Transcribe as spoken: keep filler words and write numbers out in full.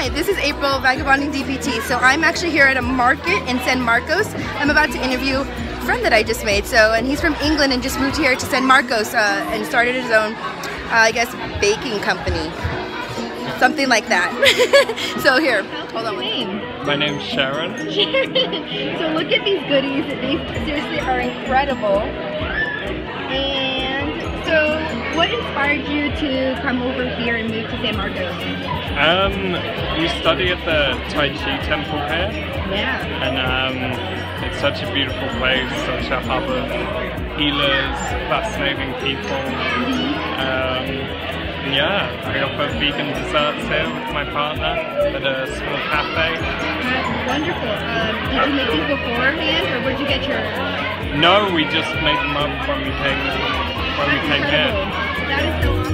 Hi, this is April, Vagabonding D P T. So I'm actually here at a market in San Marcos. I'm about to interview a friend that I just made. So, and he's from England and just moved here to San Marcos uh, and started his own, uh, I guess, baking company. Something like that. So here, hold on. Name? My name's Sharon. Sharon. So look at these goodies. These seriously are incredible. And so, what inspired you to come over here and move to San Marcos? Um, we study at the Tai Chi temple here. Yeah. And um, it's such a beautiful place, such a hub of healers, fascinating people. Um, yeah, we offer vegan desserts here with my partner at a small cafe. That's wonderful. Um, did you make these beforehand, or where'd you get your? No, we just made them up when we came when we came here. That is so